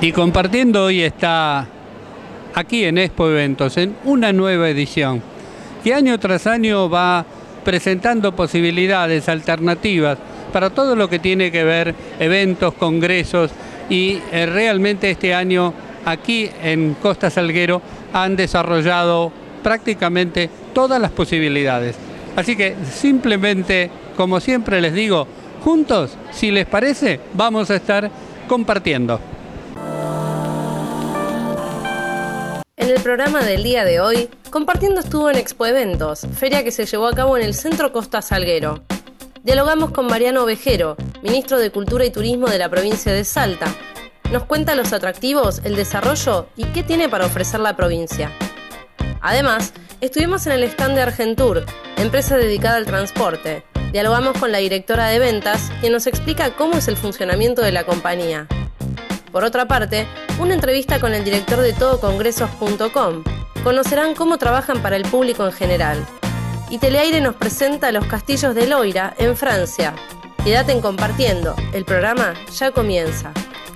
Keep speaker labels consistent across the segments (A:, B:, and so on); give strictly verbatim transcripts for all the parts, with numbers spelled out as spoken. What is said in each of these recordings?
A: Y compartiendo hoy está aquí en Expo Eventos, en una nueva edición, que año tras año va presentando posibilidades alternativas para todo lo que tiene que ver eventos, congresos, y eh, realmente este año aquí en Costa Salguero han desarrollado prácticamente todas las posibilidades. Así que simplemente, como siempre les digo, juntos, si les parece, vamos a estar compartiendo.
B: En el programa del día de hoy, Compartiendo estuvo en Expo Eventos, feria que se llevó a cabo en el Centro Costa Salguero. Dialogamos con Mariano Ovejero, ministro de Cultura y Turismo de la provincia de Salta. Nos cuenta los atractivos, el desarrollo y qué tiene para ofrecer la provincia. Además, estuvimos en el stand de Argentur, empresa dedicada al transporte. Dialogamos con la directora de ventas, quien nos explica cómo es el funcionamiento de la compañía. Por otra parte, una entrevista con el director de todo congresos punto com. Conocerán cómo trabajan para el público en general. Y Teleaire nos presenta los castillos de Loira, en Francia. Quédate en Compartiendo, el programa ya comienza.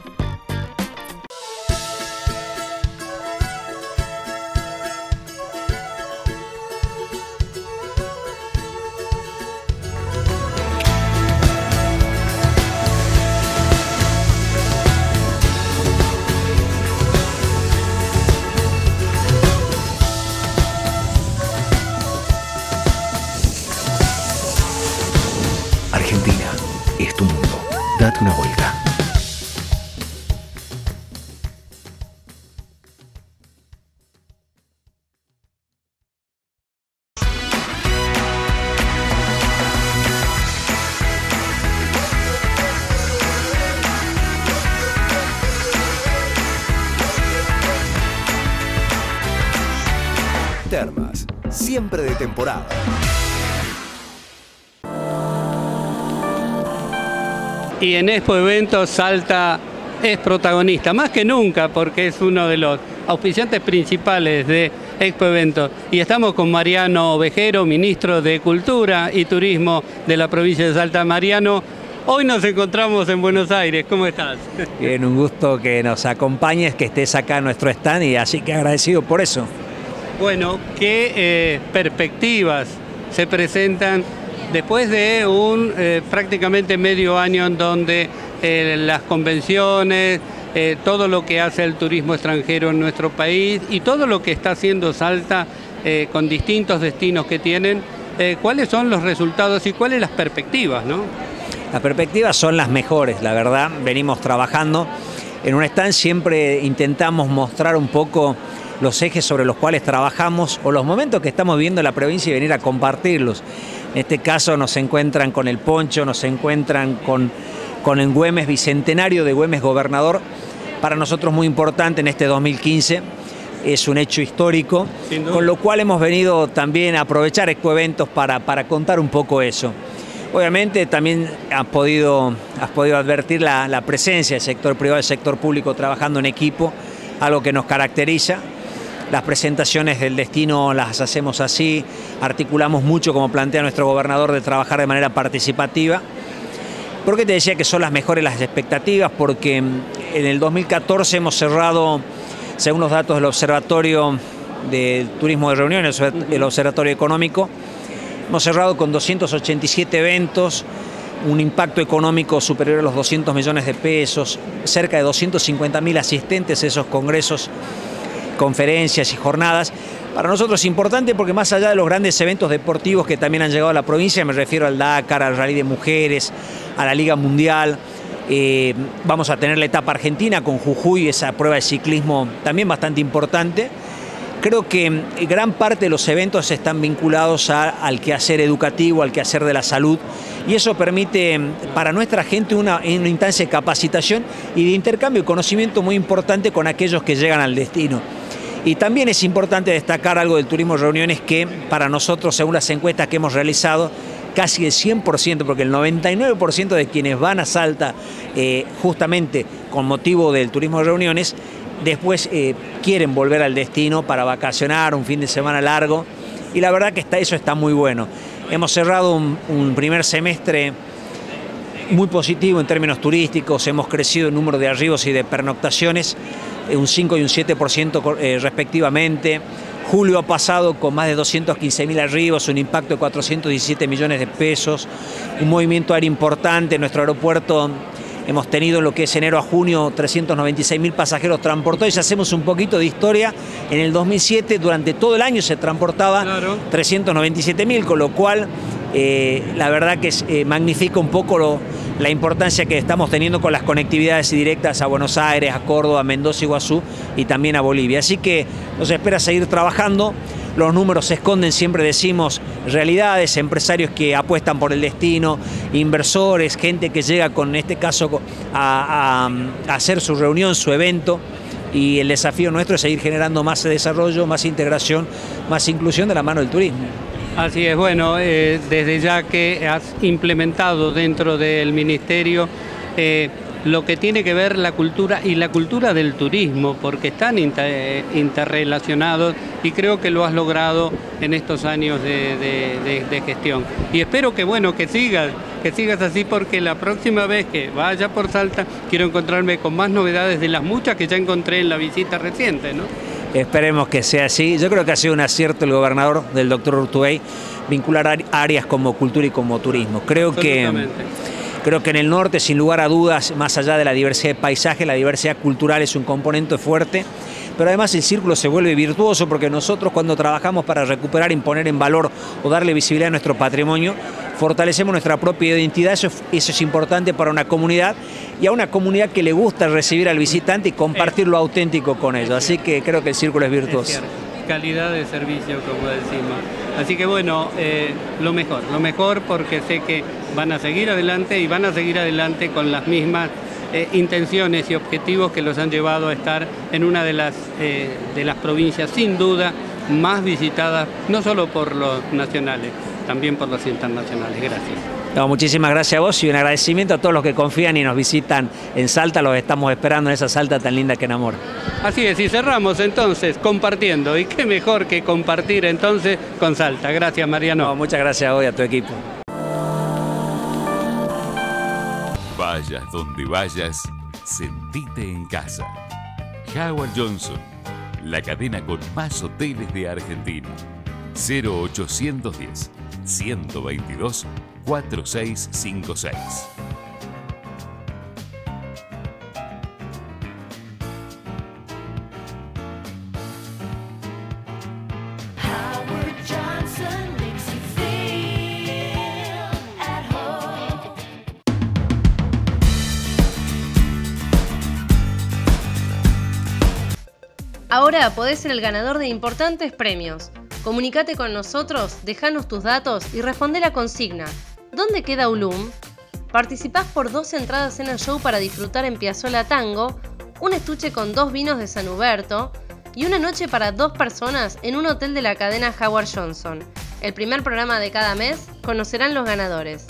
C: Argentina es tu mundo. Date una vuelta. Termas, siempre de temporada.
A: Y en Expo Eventos Salta es protagonista, más que nunca, porque es uno de los auspiciantes principales de Expo Eventos. Y estamos con Mariano Ovejero, ministro de Cultura y Turismo de la provincia de Salta. Mariano, hoy nos encontramos en Buenos Aires, ¿cómo estás?
D: Bien, un gusto que nos acompañes, que estés acá en nuestro stand, y así que agradecido por eso.
A: Bueno, ¿qué eh, perspectivas se presentan después de un eh, prácticamente medio año en donde eh, las convenciones, eh, todo lo que hace el turismo extranjero en nuestro país y todo lo que está haciendo Salta eh, con distintos destinos que tienen, eh, cuáles son los resultados y cuáles las perspectivas, ¿no?
D: Las perspectivas son las mejores, la verdad. Venimos trabajando. En un stand siempre intentamos mostrar un poco los ejes sobre los cuales trabajamos o los momentos que estamos viviendo en la provincia y venir a compartirlos. En este caso nos encuentran con el Poncho, nos encuentran con, con el Güemes Bicentenario de Güemes Gobernador. Para nosotros muy importante en este dos mil quince, es un hecho histórico, con lo cual hemos venido también a aprovechar Expo Eventos para, para contar un poco eso. Obviamente también has podido, has podido advertir la, la presencia del sector privado y del sector público trabajando en equipo, algo que nos caracteriza. Las presentaciones del destino las hacemos así, articulamos mucho, como plantea nuestro gobernador, de trabajar de manera participativa. ¿Por qué te decía que son las mejores las expectativas? Porque en el dos mil catorce hemos cerrado, según los datos del Observatorio del Turismo de Reuniones, el Observatorio Económico, hemos cerrado con doscientos ochenta y siete eventos, un impacto económico superior a los doscientos millones de pesos, cerca de doscientos cincuenta mil asistentes a esos congresos, conferencias y jornadas. Para nosotros es importante porque más allá de los grandes eventos deportivos que también han llegado a la provincia, me refiero al Dakar, al Rally de Mujeres, a la Liga Mundial, eh, vamos a tener la etapa argentina con Jujuy, esa prueba de ciclismo también bastante importante. Creo que gran parte de los eventos están vinculados a, al quehacer educativo, al quehacer de la salud, y eso permite para nuestra gente una, una instancia de capacitación y de intercambio de conocimiento muy importante con aquellos que llegan al destino. Y también es importante destacar algo del turismo de reuniones que para nosotros, según las encuestas que hemos realizado, casi el cien por ciento, porque el noventa y nueve por ciento de quienes van a Salta eh, justamente con motivo del turismo de reuniones, después eh, quieren volver al destino para vacacionar, un fin de semana largo, y la verdad que está, eso está muy bueno. Hemos cerrado un, un primer semestre muy positivo en términos turísticos, hemos crecido en número de arribos y de pernoctaciones, un cinco y un siete por ciento eh, respectivamente. Julio ha pasado con más de doscientos quince mil arribos, un impacto de cuatrocientos diecisiete millones de pesos, un movimiento aéreo importante. En nuestro aeropuerto hemos tenido en lo que es enero a junio trescientos noventa y seis mil pasajeros transportados. Y si hacemos un poquito de historia, en el dos mil siete durante todo el año se transportaba claro. trescientos noventa y siete mil, con lo cual eh, la verdad que es, eh, magnifica un poco lo, la importancia que estamos teniendo con las conectividades directas a Buenos Aires, a Córdoba, a Mendoza, Iguazú y también a Bolivia. Así que nos espera seguir trabajando. Los números se esconden, siempre decimos, realidades, empresarios que apuestan por el destino, inversores, gente que llega con, en este caso, a, a, a hacer su reunión, su evento. Y el desafío nuestro es seguir generando más desarrollo, más integración, más inclusión de la mano del turismo.
A: Así es, bueno, eh, desde ya que has implementado dentro del Ministerio eh, lo que tiene que ver la cultura y la cultura del turismo, porque están inter, interrelacionados y creo que lo has logrado en estos años de, de, de, de gestión. Y espero que, bueno, que sigas, que sigas así, porque la próxima vez que vaya por Salta quiero encontrarme con más novedades de las muchas que ya encontré en la visita reciente, ¿no?
D: Esperemos que sea así. Yo creo que ha sido un acierto el gobernador del doctor Urtubey vincular áreas como cultura y como turismo. Creo que, creo que en el norte, sin lugar a dudas, más allá de la diversidad de paisaje, la diversidad cultural es un componente fuerte, pero además el círculo se vuelve virtuoso, porque nosotros cuando trabajamos para recuperar, imponer en valor o darle visibilidad a nuestro patrimonio, fortalecemos nuestra propia identidad. Eso, eso es importante para una comunidad y a una comunidad que le gusta recibir al visitante y compartir lo auténtico con ellos. Así que creo que el círculo es virtuoso.
A: Es calidad de servicio, como decimos. Así que bueno, eh, lo mejor, lo mejor, porque sé que van a seguir adelante y van a seguir adelante con las mismas eh, intenciones y objetivos que los han llevado a estar en una de las, eh, de las provincias sin duda más visitadas, no solo por los nacionales, también por los internacionales. Gracias.
D: No, muchísimas gracias a vos y un agradecimiento a todos los que confían y nos visitan en Salta. Los estamos esperando en esa Salta tan linda que enamora.
A: Así es, y cerramos entonces compartiendo. Y qué mejor que compartir entonces con Salta. Gracias, Mariano.
D: No, muchas gracias a vos y a tu equipo.
E: Vayas donde vayas, sentite en casa. Howard Johnson, la cadena con más hoteles de Argentina. cero ochocientos diez, ciento veintidós, cuarenta y seis cincuenta y seis.
B: Ahora podés ser el ganador de importantes premios. Comunicate con nosotros, dejanos tus datos y responde la consigna. ¿Dónde queda Ulum? Participás por dos entradas en el show para disfrutar en Piazzolla Tango, un estuche con dos vinos de San Huberto y una noche para dos personas en un hotel de la cadena Howard Johnson. El primer programa de cada mes conocerán los ganadores.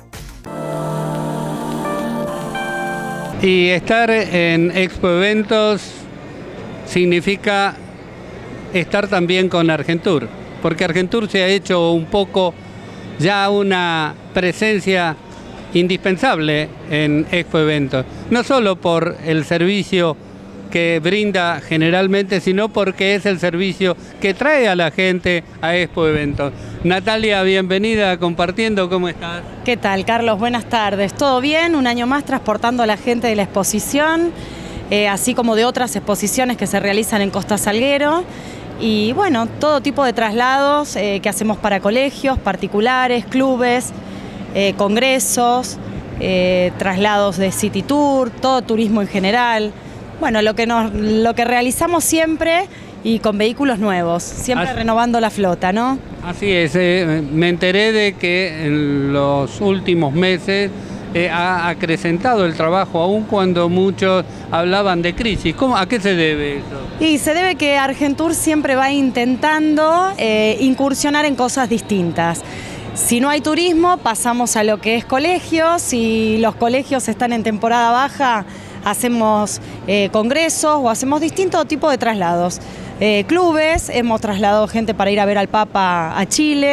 A: Y estar en Expo Eventos significa estar también con Argentur, porque Argentur se ha hecho un poco ya una presencia indispensable en Expo Eventos, no solo por el servicio que brinda generalmente, sino porque es el servicio que trae a la gente a Expo Eventos. Natalia, bienvenida a Compartiendo, ¿cómo estás?
F: ¿Qué tal, Carlos? Buenas tardes. ¿Todo bien? Un año más transportando a la gente de la exposición, eh, así como de otras exposiciones que se realizan en Costa Salguero. Y bueno, todo tipo de traslados eh, que hacemos para colegios, particulares, clubes, eh, congresos, eh, traslados de City Tour, todo turismo en general. Bueno, lo que, nos, lo que realizamos siempre y con vehículos nuevos, siempre así, renovando la flota, ¿no?
A: Así es, eh, me enteré de que en los últimos meses eh, ha acrecentado el trabajo, aun cuando muchos hablaban de crisis. ¿Cómo, ¿A qué se debe eso?
F: Y se debe que Argentur siempre va intentando eh, incursionar en cosas distintas. Si no hay turismo, pasamos a lo que es colegios. Si los colegios están en temporada baja, hacemos eh, congresos o hacemos distintos tipos de traslados. Eh, clubes, hemos trasladado gente para ir a ver al Papa a Chile,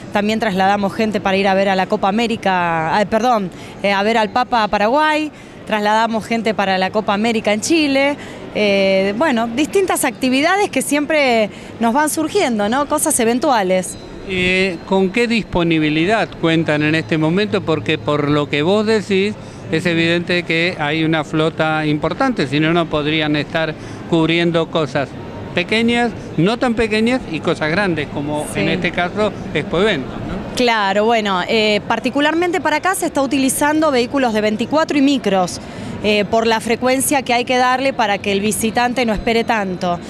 F: también trasladamos gente para ir a ver a la Copa América, eh, perdón, eh, a ver al Papa a Paraguay, trasladamos gente para la Copa América en Chile, eh, bueno, distintas actividades que siempre nos van surgiendo, ¿no? Cosas eventuales.
A: Eh, ¿Con qué disponibilidad cuentan en este momento? Porque por lo que vos decís, es evidente que hay una flota importante, si no, no podrían estar cubriendo cosas pequeñas, no tan pequeñas y cosas grandes, como sí. En este caso Expoeventos, ¿no?
F: Claro, bueno, eh, particularmente para acá se está utilizando vehículos de veinticuatro y micros, eh, por la frecuencia que hay que darle para que el visitante no espere tanto.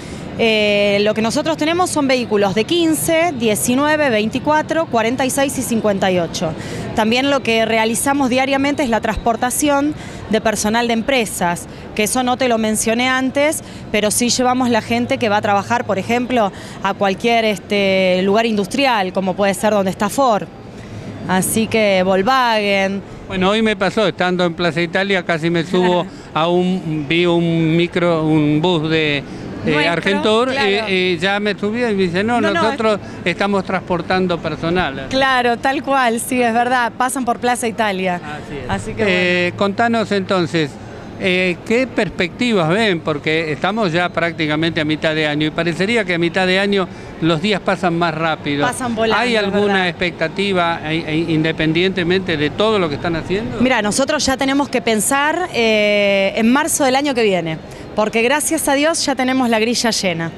F: Eh, lo que nosotros tenemos son vehículos de quince, diecinueve, veinticuatro, cuarenta y seis y cincuenta y ocho. También lo que realizamos diariamente es la transportación de personal de empresas, que eso no te lo mencioné antes, pero sí llevamos la gente que va a trabajar, por ejemplo, a cualquier este, lugar industrial, como puede ser donde está Ford. Así que Volkswagen.
A: Bueno, hoy me pasó, estando en Plaza Italia, casi me subo a un, vi un micro, un bus de... Eh, Argentur, claro. y, y ya me subí y me dice, no, no nosotros no, es... estamos transportando personal.
F: Claro, tal cual, sí, es verdad, pasan por Plaza Italia.
A: Así es.
F: Así que
A: eh,
F: bueno.
A: Contanos entonces, eh, ¿qué perspectivas ven? Porque estamos ya prácticamente a mitad de año y parecería que a mitad de año los días pasan más rápido.
F: Pasan volando.
A: ¿Hay alguna expectativa eh, independientemente de todo lo que están haciendo?
F: Mira, nosotros ya tenemos que pensar eh, en marzo del año que viene, porque gracias a Dios ya tenemos la grilla llena.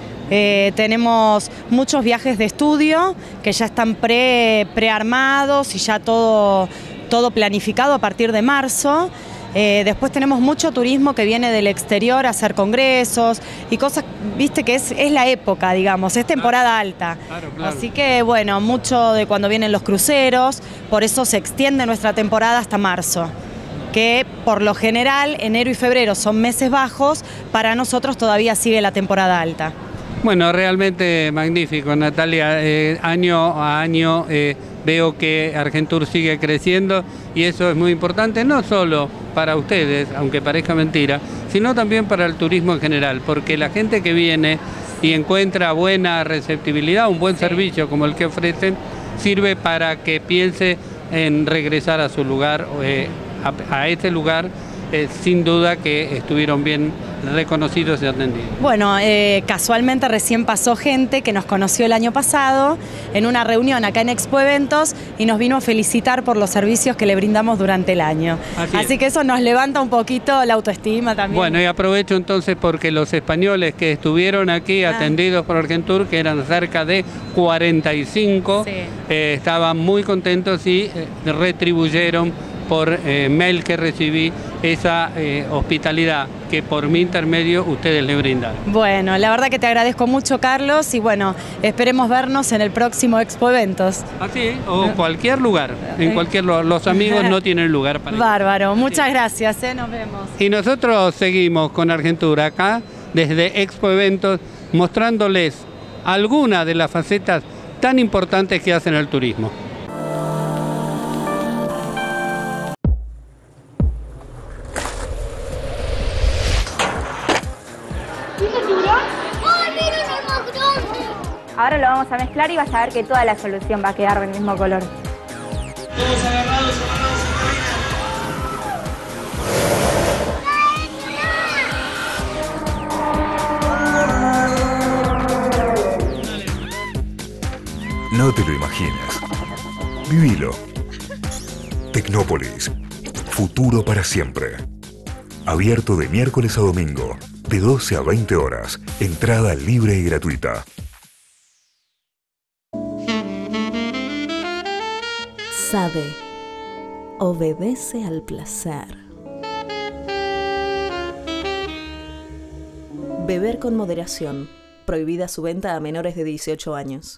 F: Eh, tenemos muchos viajes de estudio que ya están pre, prearmados y ya todo, todo planificado a partir de marzo. Eh, después tenemos mucho turismo que viene del exterior a hacer congresos y cosas, viste que es, es la época, digamos, es temporada alta.
A: Claro, claro.
F: Así que bueno, mucho de cuando vienen los cruceros, por eso se extiende nuestra temporada hasta marzo, que por lo general enero y febrero son meses bajos, para nosotros todavía sigue la temporada alta.
A: Bueno, realmente magnífico, Natalia. Eh, año a año eh, veo que Argentur sigue creciendo y eso es muy importante, no solo para ustedes, aunque parezca mentira, sino también para el turismo en general, porque la gente que viene y encuentra buena receptibilidad, un buen servicio como el que ofrecen, sirve para que piense en regresar a su lugar, eh, a, a este lugar, eh, sin duda que estuvieron bien reconocidos y atendidos.
F: Bueno, eh, casualmente recién pasó gente que nos conoció el año pasado en una reunión acá en Expoeventos y nos vino a felicitar por los servicios que le brindamos durante el año. Así, Así que eso nos levanta un poquito la autoestima también.
A: Bueno, y aprovecho entonces porque los españoles que estuvieron aquí ah. atendidos por Argentur, que eran cerca de cuarenta y cinco, sí. eh, estaban muy contentos y eh, retribuyeron por eh, mail que recibí esa eh, hospitalidad que por mi intermedio ustedes le brindan.
F: Bueno, la verdad que te agradezco mucho, Carlos, y bueno, esperemos vernos en el próximo Expoeventos.
A: Así, o cualquier lugar, en cualquier lugar. Los amigos no tienen lugar para ir.
F: Bárbaro, muchas gracias, eh, nos vemos.
A: Y nosotros seguimos con Argentur acá, desde Expoeventos, mostrándoles algunas de las facetas tan importantes que hacen el turismo.
G: Ahora lo vamos a mezclar y vas a ver que toda la solución va a quedar del mismo color.
H: Todos agarrados, agarrados.
C: No te lo imaginas. Vivilo. Tecnópolis. Futuro para siempre. Abierto de miércoles a domingo, de doce a veinte horas. Entrada libre y gratuita.
I: Sabe, obedece al placer. Beber con moderación. Prohibida su venta a menores de dieciocho años.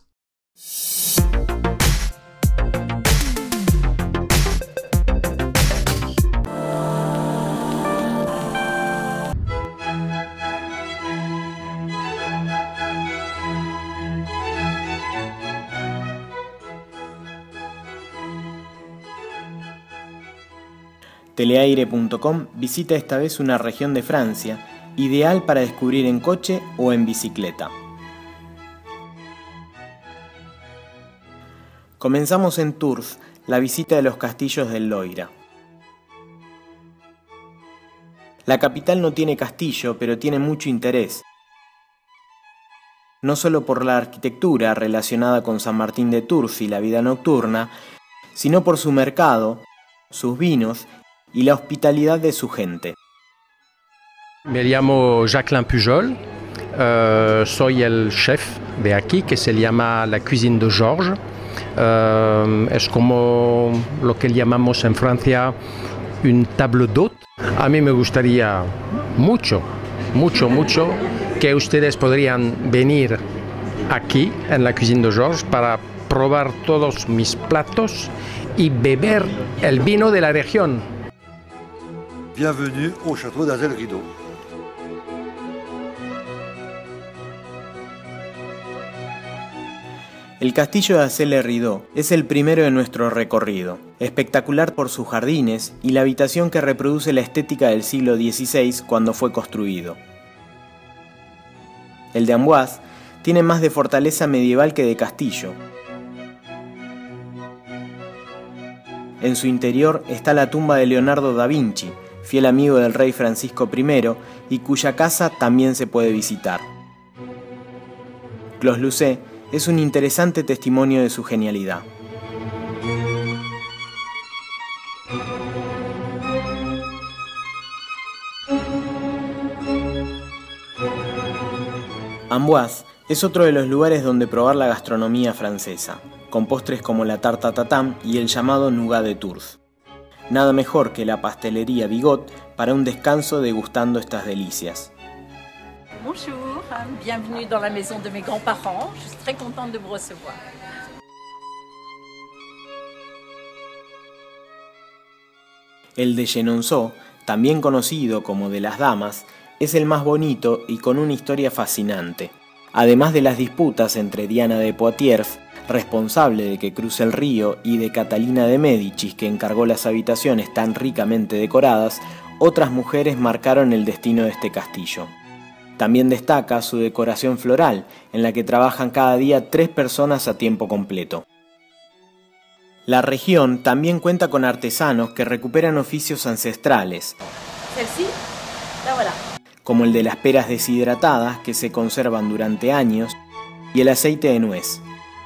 J: Teleaire punto com visita esta vez una región de Francia, ideal para descubrir en coche o en bicicleta. Comenzamos en Tours la visita de los castillos del Loira. La capital no tiene castillo, pero tiene mucho interés. No solo por la arquitectura relacionada con San Martín de Tours y la vida nocturna, sino por su mercado, sus vinos y la hospitalidad de su gente.
K: Me llamo Jacqueline Pujol, uh, soy el chef de aquí que se llama la Cuisine de Georges. Uh, es como lo que llamamos en Francia un table d'hôte. A mí me gustaría mucho, mucho, mucho que ustedes podrían venir aquí en la Cuisine de Georges para probar todos mis platos y beber el vino de la región.
L: Bienvenue au château d'Azel-Rideau.
J: El castillo de Azay-le-Rideau es el primero de nuestro recorrido, espectacular por sus jardines y la habitación que reproduce la estética del siglo dieciséis cuando fue construido. El de Amboise tiene más de fortaleza medieval que de castillo. En su interior está la tumba de Leonardo da Vinci, fiel amigo del rey Francisco primero, y cuya casa también se puede visitar. Clos-Lucé es un interesante testimonio de su genialidad. Amboise es otro de los lugares donde probar la gastronomía francesa, con postres como la tarte tatam y el llamado nougat de Tours. Nada mejor que la pastelería Bigot para un descanso degustando estas delicias.
M: Bonjour, bienvenue dans la maison de mes grands-parents. Je suis très contente de vous recevoir.
J: El de Chenonceau, también conocido como de las Damas, es el más bonito y con una historia fascinante. Además de las disputas entre Diana de Poitiers, responsable de que cruce el río, y de Catalina de Médicis, que encargó las habitaciones tan ricamente decoradas, otras mujeres marcaron el destino de este castillo. También destaca su decoración floral, en la que trabajan cada día tres personas a tiempo completo. La región también cuenta con artesanos que recuperan oficios ancestrales, como el de las peras deshidratadas, que se conservan durante años, y el aceite de nuez.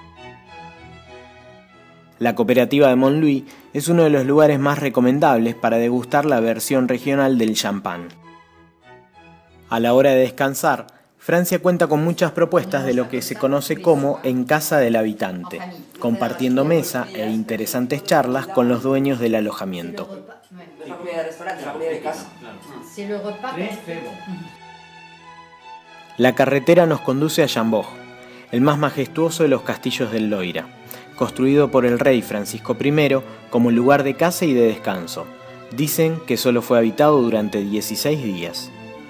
J: La cooperativa de Montlouis es uno de los lugares más recomendables para degustar la versión regional del champán. A la hora de descansar, Francia cuenta con muchas propuestas de lo que se conoce como en casa del habitante, compartiendo mesa e interesantes charlas con los dueños del alojamiento. La carretera nos conduce a Chambord, el más majestuoso de los castillos del Loira, construido por el rey Francisco primero como lugar de caza y de descanso. Dicen que solo fue habitado durante dieciséis días.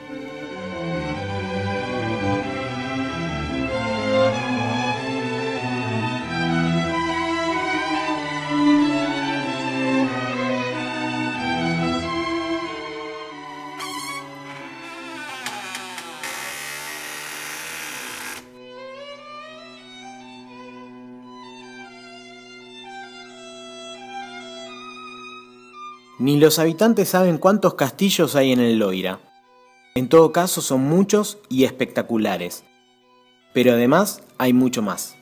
J: Ni los habitantes saben cuántos castillos hay en el Loira. En todo caso son muchos y espectaculares. Pero además hay mucho más.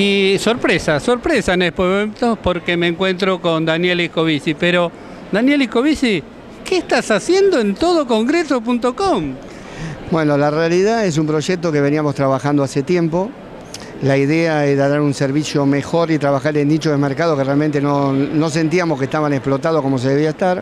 A: Y sorpresa, sorpresa en Expo Eventos porque me encuentro con Daniel Iscovici. Pero, Daniel Iscovici, ¿qué estás haciendo en todo congreso punto com?
L: Bueno, la realidad es un proyecto que veníamos trabajando hace tiempo. La idea era dar un servicio mejor y trabajar en nichos de mercado que realmente no, no sentíamos que estaban explotados como se debía estar.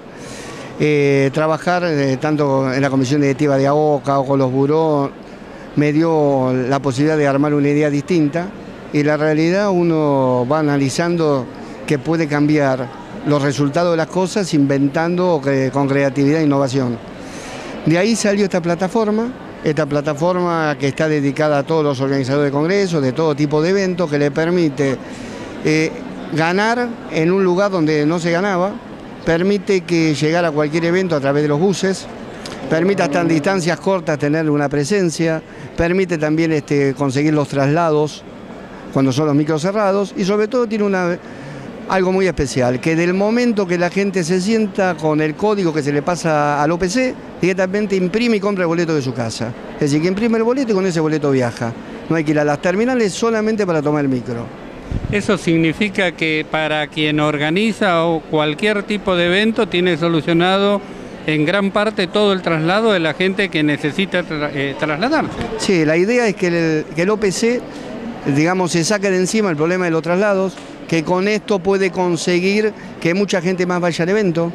L: Eh, trabajar eh, tanto en la comisión directiva de A O C A o con los burós me dio la posibilidad de armar una idea distinta. Y la realidad uno va analizando que puede cambiar los resultados de las cosas inventando con creatividad e innovación. De ahí salió esta plataforma, esta plataforma que está dedicada a todos los organizadores de congresos, de todo tipo de eventos, que le permite eh, ganar en un lugar donde no se ganaba, permite que llegar a cualquier evento a través de los buses, permite hasta en distancias cortas tener una presencia, permite también este, conseguir los traslados cuando son los micros cerrados y sobre todo tiene una, algo muy especial, que del momento que la gente se sienta con el código que se le pasa al O P C, directamente imprime y compra el boleto de su casa. Es decir, que imprime el boleto y con ese boleto viaja. No hay que ir a las terminales solamente para tomar el micro.
A: Eso significa que para quien organiza o cualquier tipo de evento tiene solucionado en gran parte todo el traslado de la gente que necesita tra eh, trasladarse.
L: Sí, la idea es que el, que el O P C, digamos, se saque de encima el problema de los traslados, que con esto puede conseguir que mucha gente más vaya al evento,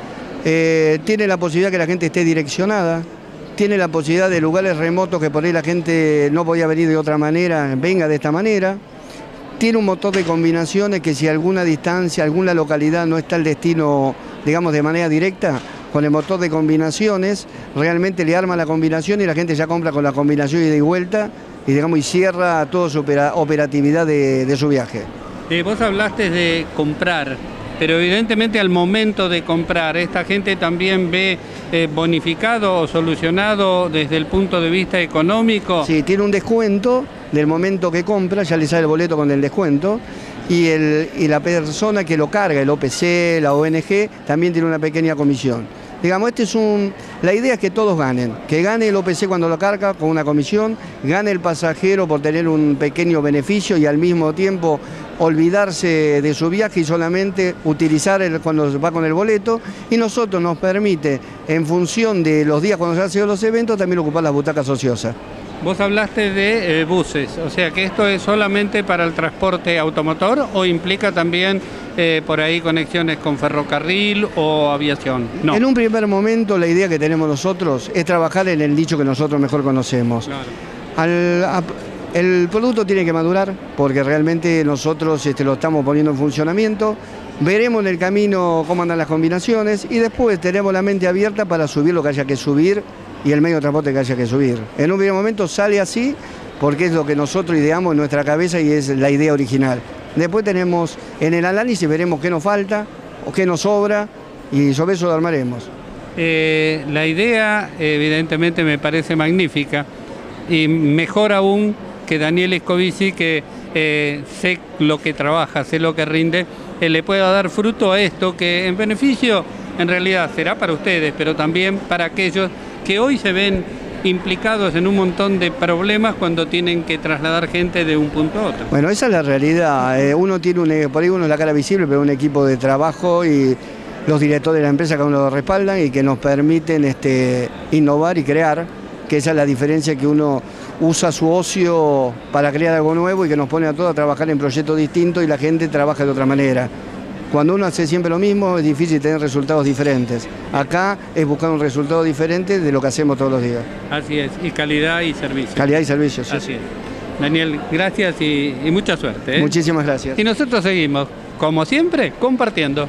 L: eh, tiene la posibilidad que la gente esté direccionada, tiene la posibilidad de lugares remotos que por ahí la gente no podía venir de otra manera, venga de esta manera, tiene un motor de combinaciones que si alguna distancia, alguna localidad no está el destino, digamos, de manera directa, con el motor de combinaciones, realmente le arma la combinación y la gente ya compra con la combinación ida y vuelta, y digamos y cierra toda su opera, operatividad de, de su viaje.
A: Eh, vos hablaste de comprar, pero evidentemente al momento de comprar, esta gente también ve eh, bonificado o solucionado desde el punto de vista económico.
L: Sí, tiene un descuento del momento que compra, ya le sale el boleto con el descuento, y, el, y la persona que lo carga, el O P C, la O N G, también tiene una pequeña comisión. Digamos, este es un, la idea es que todos ganen, que gane el O P C cuando lo carga con una comisión, gane el pasajero por tener un pequeño beneficio y al mismo tiempo olvidarse de su viaje y solamente utilizar el, cuando va con el boleto, y nosotros nos permite, en función de los días cuando se hacen los eventos, también ocupar las butacas ociosas.
A: Vos hablaste de eh, buses, o sea que esto es solamente para el transporte automotor o implica también eh, por ahí conexiones con ferrocarril o aviación. No.
L: En un primer momento la idea que tenemos nosotros es trabajar en el nicho que nosotros mejor conocemos.
A: Claro.
L: Al, a, el producto tiene que madurar porque realmente nosotros este, lo estamos poniendo en funcionamiento. Veremos en el camino cómo andan las combinaciones y después tenemos la mente abierta para subir lo que haya que subir y el medio de transporte que haya que subir. En un primer momento sale así porque es lo que nosotros ideamos en nuestra cabeza y es la idea original. Después tenemos, en el análisis veremos qué nos falta o qué nos sobra y sobre eso lo armaremos.
A: Eh, la idea evidentemente me parece magnífica y mejor aún que Daniel Iscovici, que eh, sé lo que trabaja, sé lo que rinde, eh, le pueda dar fruto a esto que en beneficio en realidad será para ustedes, pero también para aquellos que hoy se ven implicados en un montón de problemas cuando tienen que trasladar gente de un punto a otro.
L: Bueno, esa es la realidad. Eh, uno tiene, un, por ahí uno es la cara visible, pero un equipo de trabajo y los directores de la empresa que uno lo respaldan y que nos permiten este, innovar y crear, que esa es la diferencia, que uno usa su ocio para crear algo nuevo y que nos pone a todos a trabajar en proyectos distintos y la gente trabaja de otra manera. Cuando uno hace siempre lo mismo es difícil tener resultados diferentes. Acá es buscar un resultado diferente de lo que hacemos todos los días.
A: Así es, y calidad y servicio.
L: Calidad y servicio, sí.
A: Así es. Daniel, gracias y, y mucha suerte. ¿eh?
L: Muchísimas gracias.
A: Y nosotros seguimos, como siempre, compartiendo.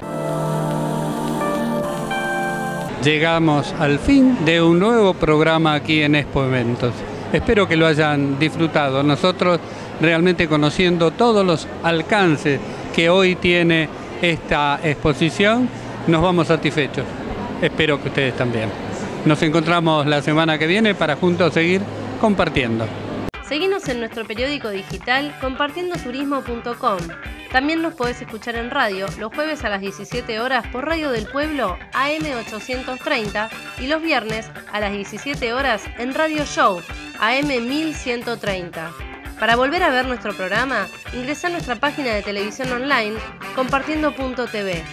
A: Llegamos al fin de un nuevo programa aquí en Expo Eventos. Espero que lo hayan disfrutado. Nosotros realmente conociendo todos los alcances que hoy tiene esta exposición, nos vamos satisfechos. Espero que ustedes también. Nos encontramos la semana que viene para juntos seguir compartiendo.
B: Seguinos en nuestro periódico digital compartiendo turismo punto com. También nos podés escuchar en radio los jueves a las diecisiete horas por Radio del Pueblo A M ochocientos treinta y los viernes a las diecisiete horas en Radio Show A M mil ciento treinta. Para volver a ver nuestro programa, ingresa a nuestra página de televisión online compartiendo punto t v.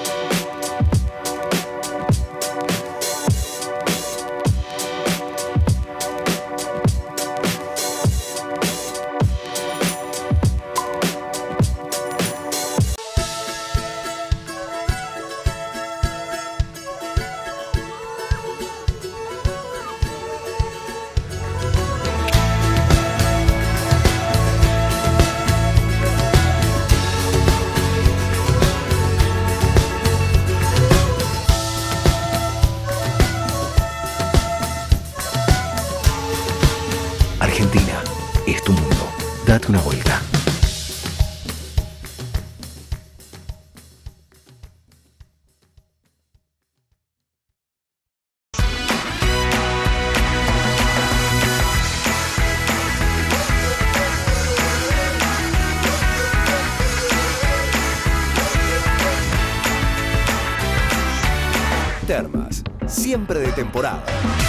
C: Argentina es tu mundo. Date una vuelta.
N: Termas, siempre de temporada.